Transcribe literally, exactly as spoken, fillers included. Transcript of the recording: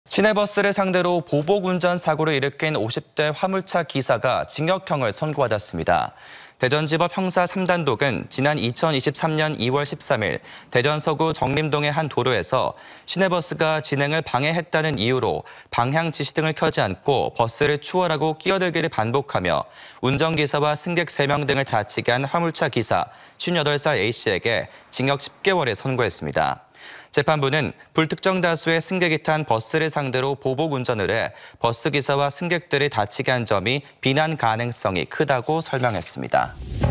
시내버스를 상대로 보복운전 사고를 일으킨 오십 대 화물차 기사가 징역형을 선고받았습니다. 대전지법 형사 삼 단독은 지난 이천이십삼 년 이월 십삼일 대전 서구 정림동의 한 도로에서 시내버스가 진행을 방해했다는 이유로 방향 지시등을 켜지 않고 버스를 추월하고 끼어들기를 반복하며 운전기사와 승객 세 명 등을 다치게 한 화물차 기사 쉰여덟 살 A씨에게 징역 십 개월을 선고했습니다. 재판부는 불특정 다수의 승객이 탄 버스를 상대로 보복 운전을 해 버스 기사와 승객들을 다치게 한 점이 비난 가능성이 크다고 설명했습니다.